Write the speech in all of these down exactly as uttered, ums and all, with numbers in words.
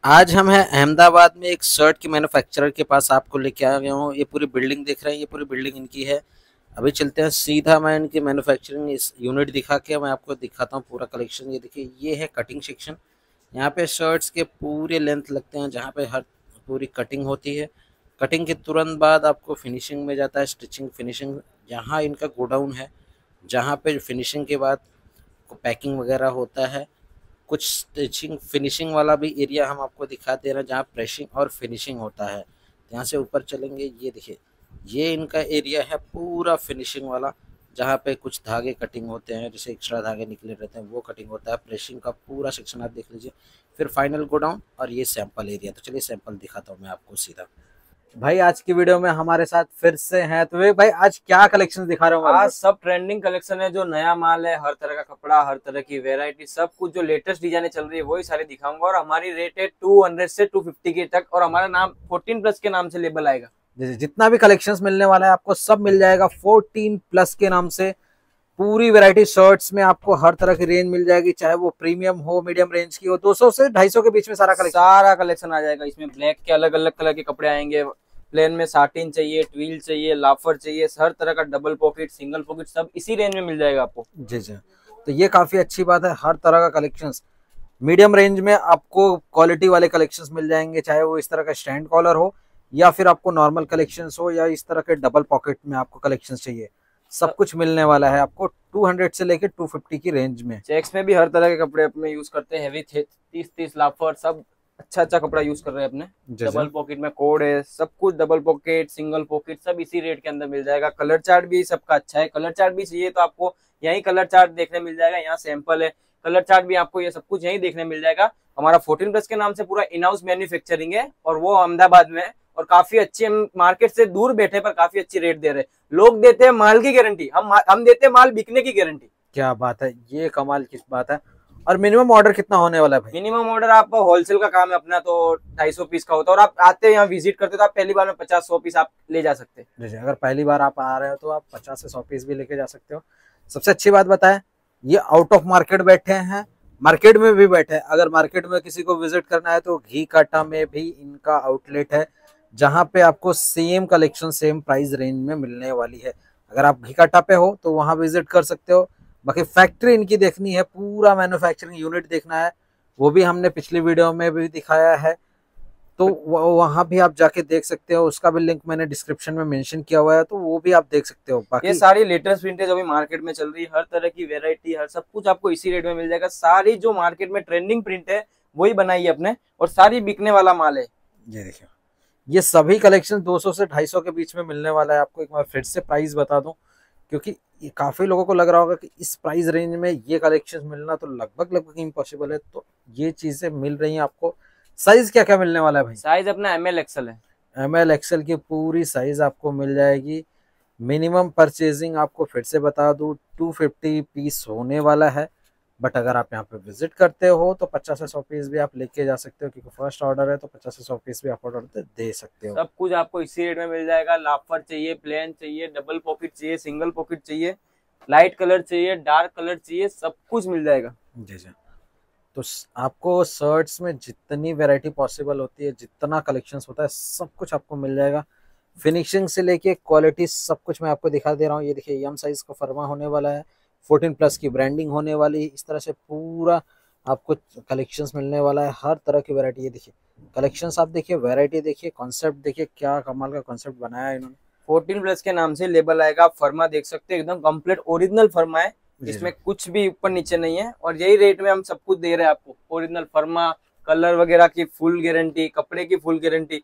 आज हम हैं अहमदाबाद में एक शर्ट के मैन्युफैक्चरर के पास आपको लेके आ गया हूँ। ये पूरी बिल्डिंग देख रहे हैं, ये पूरी बिल्डिंग इनकी है। अभी चलते हैं सीधा, मैं इनकी मैन्युफैक्चरिंग इस यूनिट दिखा के मैं आपको दिखाता हूँ पूरा कलेक्शन। ये देखिए, ये है कटिंग सेक्शन। यहाँ पे शर्ट्स के पूरे लेंथ लगते हैं, जहाँ पे हर पूरी कटिंग होती है। कटिंग के तुरंत बाद आपको फिनिशिंग में जाता है, स्टिचिंग फिनिशिंग। यहाँ इनका गोडाउन है, जहाँ पे फिनिशिंग के बाद पैकिंग वगैरह होता है। कुछ स्टिचिंग फिनिशिंग वाला भी एरिया हम आपको दिखा दे रहे हैं, जहाँ प्रेसिंग और फिनिशिंग होता है। यहाँ से ऊपर चलेंगे, ये देखिए, ये इनका एरिया है पूरा फिनिशिंग वाला, जहाँ पे कुछ धागे कटिंग होते हैं, जैसे एक्स्ट्रा धागे निकले रहते हैं वो कटिंग होता है। प्रेसिंग का पूरा सेक्शन आप देख लीजिए, फिर फाइनल गोडाउन और ये सैंपल एरिया। तो चलिए सैंपल दिखाता हूँ मैं आपको सीधा। भाई आज की वीडियो में हमारे साथ फिर से हैं तो वे भाई आज क्या कलेक्शन दिखा रहे हो? आज सब ट्रेंडिंग कलेक्शन है, जो नया माल है, हर तरह का कपड़ा, हर तरह की वेरायटी, सब कुछ जो लेटेस्ट डिजाइने चल रही है वही सारे दिखाऊंगा। और हमारी रेट है दो सौ से दो सौ पचास के तक, और हमारा नाम चौदह प्लस के नाम से लेबल आएगा। जितना भी कलेक्शंस मिलने वाला है आपको सब मिल जाएगा चौदह प्लस के नाम से। पूरी वैरायटी शर्ट्स में आपको हर तरह की रेंज मिल जाएगी, चाहे वो प्रीमियम हो, मीडियम रेंज की हो। दो सौ से ढाई सौ के बीच में सारा कलेक्शन सारा कलेक्शन आ जाएगा। इसमें ब्लैक के अलग अलग कलर के कपड़े आएंगे, प्लेन में साटिन चाहिए, ट्विल चाहिए, लाफर चाहिए, हर तरह का डबल पॉकेट, सिंगल पॉकेट, सब इसी रेंज में मिल जाएगा आपको। जी जी, तो ये काफी अच्छी बात है। हर तरह का कलेक्शंस मीडियम रेंज में आपको क्वालिटी वाले कलेक्शंस मिल जाएंगे, चाहे वो इस तरह का स्टैंड कॉलर हो या फिर आपको नॉर्मल कलेक्शंस हो या इस तरह के डबल पॉकेट में आपको कलेक्शंस चाहिए। सब कुछ मिलने वाला है आपको दो सौ से लेके दो सौ पचास की रेंज में। चेक्स में भी हर तरह के कपड़े अपने यूज करते हैं, हेवी तीस तीस लाफर, सब अच्छा अच्छा कपड़ा यूज कर रहे हैं अपने। डबल पॉकेट में कोड है, सब कुछ डबल पॉकेट, सिंगल पॉकेट, सब इसी रेट के अंदर मिल जाएगा। कलर चार्ट भी सबका अच्छा है। कलर चार्ट भी चाहिए तो आपको यही कलर चार्ट देखने मिल जाएगा। यहाँ सैंपल है, कलर चार्ट भी आपको ये सब कुछ यही देखने मिल जाएगा। हमारा चौदह प्लस के नाम से पूरा इन हाउस मैन्युफैक्चरिंग है, और वो अहमदाबाद में है, और काफी अच्छी, हम मार्केट से दूर बैठे पर काफी अच्छी रेट दे रहे हैं। लोग देते हैं माल की गारंटी, हम हम देते हैं माल बिकने की गारंटी। क्या बात है, ये कमाल की बात है। और मिनिमम ऑर्डर कितना होने वाला है भाई? मिनिमम ऑर्डर, आप होलसेल का काम है अपना तो ढाई सौ पीस का होता है, और आप आते हैं यहाँ विजिट करते तो आप पहली बार में पचास सौ पीस आप ले जा सकते हैं। जैसे अगर पहली बार आप आ रहे हो तो आप पचास से सौ पीस भी लेके जा सकते हो। सबसे अच्छी बात बताएं, ये आउट ऑफ मार्केट बैठे हैं, मार्केट में भी बैठे हैं। अगर मार्केट में किसी को विजिट करना है तो घी काटा में भी इनका आउटलेट है, जहां पे आपको same collection same price range में मिलने वाली है। अगर आप घी काटा पे हो तो वहां विजिट कर सकते हो। बाकी फैक्ट्री इनकी देखनी है, पूरा मैन्युफैक्चरिंग यूनिट देखना है, वो भी हमने पिछली वीडियो में भी दिखाया है, तो वहां भी आप जाके देख सकते हो। उसका भी लिंक मैंने डिस्क्रिप्शन में मेंशन किया हुआ है, तो वो भी आप देख सकते हो। बाकी ये सारी लेटेस्ट प्रिंट है जो अभी मार्केट में चल रही है, हर तरह की वेरायटी, हर सब कुछ आपको इसी रेट में मिल जाएगा। सारी जो मार्केट में ट्रेंडिंग प्रिंट है वही बनाई है अपने, और सारी बिकने वाला माल है। ये देखिए, ये सभी कलेक्शन दो सौ से ढाई सौ के बीच में मिलने वाला है आपको। एक बार फिर से प्राइस बता दूं, क्योंकि ये काफी लोगों को लग रहा होगा कि इस प्राइस रेंज में ये कलेक्शन मिलना तो लगभग लगभग इम्पॉसिबल है, तो ये चीजें मिल रही हैं आपको। साइज क्या क्या मिलने वाला है भाई? साइज अपना एम एल एक्सएल है। एम एल एक्सएल की पूरी साइज आपको मिल जाएगी। मिनिमम परचेजिंग आपको फिर से बता दूं दो सौ पचास पीस होने वाला है, बट अगर आप यहाँ पे विजिट करते हो तो पचास से सौ पीस भी आप लेके जा सकते हो, क्योंकि फर्स्ट ऑर्डर है तो पचास से सौ पीस भी आप ऑर्डर दे सकते हो। सब कुछ आपको इसी रेट में मिल जाएगा। लाफर चाहिए, प्लेन चाहिए, डबल पॉकेट चाहिए, सिंगल पॉकेट चाहिए, लाइट कलर चाहिए, डार्क कलर चाहिए, सब कुछ मिल जाएगा। जी जी, तो आपको शर्ट्स में जितनी वैरायटी पॉसिबल होती है, जितना कलेक्शंस होता है, सब कुछ आपको मिल जाएगा। फिनिशिंग से लेके क्वालिटी सब कुछ मैं आपको दिखा दे रहा हूँ। ये देखिए, एम साइज का फरमा होने वाला है, चौदह प्लस की ब्रांडिंग होने वाली है। इस तरह से पूरा आपको कलेक्शंस मिलने वाला है, हर तरह की वैरायटी। ये देखिए कलेक्शंस, आप देखिए, वैरायटी देखिए, कॉन्सेप्ट देखिए, क्या कमाल का कॉन्सेप्ट बनाया है इन्होंने। चौदह प्लस के नाम से लेबल आएगा। आप फर्मा देख सकते हैं, एकदम कंप्लीट ओरिजिनल फर्मा है, इसमें कुछ भी ऊपर नीचे नहीं है, और यही रेट में हम सब कुछ दे रहे हैं आपको। ओरिजिनल फर्मा, कलर वगैरह की फुल गारंटी, कपड़े की फुल गारंटी।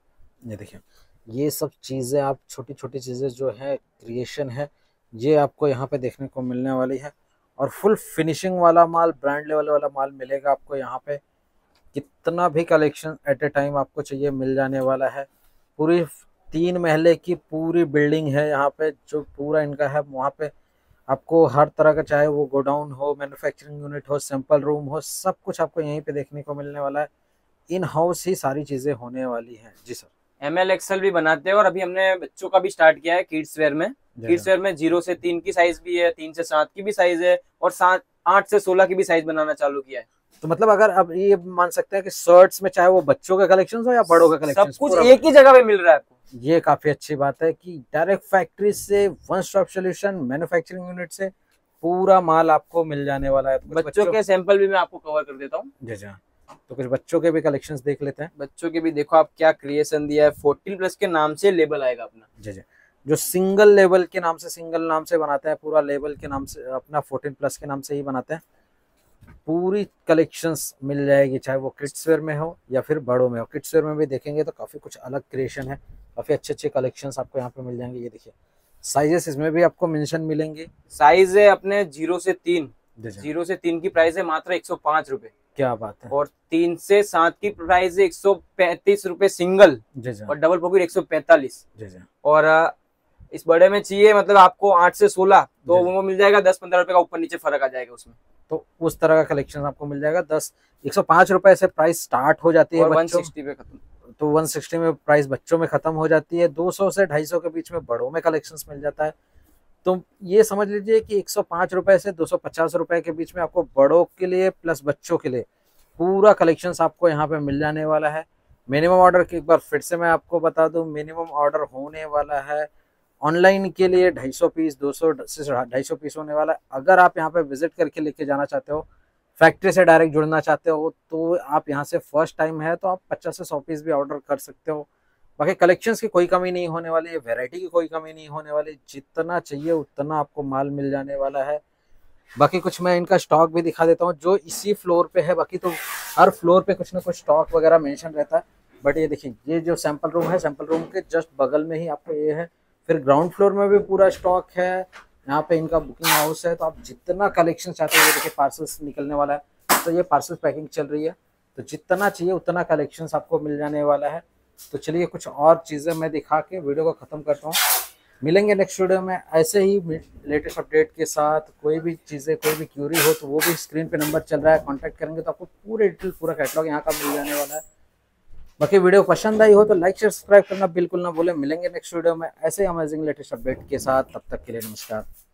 ये देखिए, ये सब चीजें आप छोटी छोटी चीजें जो है क्रिएशन है, ये आपको यहाँ पे देखने को मिलने वाली है। और फुल फिनिशिंग वाला माल, ब्रांड लेवल वाला माल मिलेगा आपको यहाँ पे। कितना भी कलेक्शन एट ए टाइम आपको चाहिए मिल जाने वाला है। पूरी तीन महले की पूरी बिल्डिंग है यहाँ पे, जो पूरा इनका है। वहाँ पे आपको हर तरह का, चाहे वो गोडाउन हो, मैन्युफैक्चरिंग यूनिट हो, सैंपल रूम हो, सब कुछ आपको यहीं पे देखने को मिलने वाला है। इन हाउस ही सारी चीजें होने वाली हैं। जी सर। एम एल एक्सएल भी बनाते हैं, और अभी हमने बच्चों का भी स्टार्ट किया है किड्स वेयर में। किड्स वेयर में जीरो से तीन की साइज भी है, तीन से सात की भी साइज है, और सात आठ से सोलह की भी साइज बनाना चालू किया है। तो मतलब अगर अब ये मान सकते हैं कि शर्ट्स में चाहे वो बच्चों का कलेक्शन हो या बड़ों का कलेक्शन, सब कुछ एक ही जगह पे मिल रहा है आपको। ये काफी अच्छी बात है कि डायरेक्ट फैक्ट्री से one stop solution manufacturing unit से पूरा माल आपको मिल जाने वाला है। तो बच्चों, बच्चों के सैंपल भी मैं आपको कवर कर देता हूँ। जी जी, तो कुछ बच्चों के भी कलेक्शंस देख लेते हैं। बच्चों के भी देखो आप क्या क्रिएशन दिया है, फोर्टीन प्लस के नाम से लेबल आएगा अपना। जी जी, जो सिंगल लेबल के नाम से सिंगल नाम से बनाते हैं, पूरा लेबल के नाम से अपना फोर्टीन प्लस के नाम से ही बनाते हैं। पूरी कलेक्शंस मिल जाएगी, चाहे वो किड्स वेयर में हो या फिर बड़ों में हो। किड्स वेयर में भी देखेंगे तो काफी कुछ अलग क्रिएशन है, काफी अच्छे अच्छे कलेक्शंस आपको यहाँ पे मिल जाएंगे। ये देखिए साइजेस इसमें भी आपको मेंशन मिलेंगे। साइज है अपने जीरो से तीन, जीरो से तीन की प्राइस है मात्र एक सौ पांच रुपए। क्या बात है। और तीन से सात की प्राइस है एक सौ पैंतीस रुपए सिंगल। जी जी। और डबल पॉकेट एक सौ पैंतालीस। जी जी। और इस बड़े में चाहिए मतलब आपको आठ से सोलह तो वो मिल जाएगा, दस पंद्रह रुपए का ऊपर नीचे फर्क आ जाएगा उसमें। तो उस तरह का कलेक्शन आपको मिल जाएगा। दस एक सौ पांच रुपए से प्राइस स्टार्ट हो जाती है, और एक सौ साठ पे खत्म। तो एक सौ साठ में प्राइस बच्चों में खत्म हो जाती है। दो सौ से ढाई सौ के बीच में बड़ों में कलेक्शंस मिल जाता है। तो ये समझ लीजिए कि एक सौ पांच रुपए से दो सौ पचास रुपए के बीच में आपको बड़ों के लिए प्लस बच्चों के लिए पूरा कलेक्शंस आपको यहाँ पे मिल जाने वाला है। मिनिमम ऑर्डर की एक बार फिर से मैं आपको बता दूं, मिनिमम ऑर्डर होने वाला है ऑनलाइन के लिए ढाई सौ पीस, दो सौ से ढाई सौ पीस होने वाला है। अगर आप यहाँ पे विजिट करके लेके जाना चाहते हो, फैक्ट्री से डायरेक्ट जुड़ना चाहते हो, तो आप यहाँ से फर्स्ट टाइम है तो आप पचास से सौ पीस भी ऑर्डर कर सकते हो। बाकी कलेक्शंस की कोई कमी नहीं होने वाली है, वैरायटी की कोई कमी नहीं होने वाली, जितना चाहिए उतना आपको माल मिल जाने वाला है। बाकी कुछ मैं इनका स्टॉक भी दिखा देता हूँ जो इसी फ्लोर पे है। बाकी तो हर फ्लोर पे कुछ ना कुछ स्टॉक वगैरह मेंशन रहता है, बट ये देखिए ये जो सैंपल रूम है, सैंपल रूम के जस्ट बगल में ही आपको ये है। फिर ग्राउंड फ्लोर में भी पूरा स्टॉक है, यहाँ पे इनका बुकिंग हाउस है। तो आप जितना कलेक्शन चाहते हो, ये देखिए पार्सल्स निकलने वाला है, तो ये पार्सल पैकिंग चल रही है, तो जितना चाहिए उतना कलेक्शन आपको मिल जाने वाला है। तो चलिए कुछ और चीज़ें मैं दिखा के वीडियो को ख़त्म करता हूँ। मिलेंगे नेक्स्ट वीडियो में ऐसे ही लेटेस्ट अपडेट के साथ। कोई भी चीज़ें, कोई भी क्यूरी हो तो वो भी स्क्रीन पे नंबर चल रहा है, कांटेक्ट करेंगे तो आपको पूरे डिटेल पूरा कैटलॉग यहाँ का मिल जाने वाला है। बाकी वीडियो पसंद आई हो तो लाइक शेयर सब्सक्राइब करना बिल्कुल ना भूलें। मिलेंगे नेक्स्ट वीडियो में ऐसे ही अमेजिंग लेटेस्ट अपडेट के साथ, तब तक के लिए नमस्कार।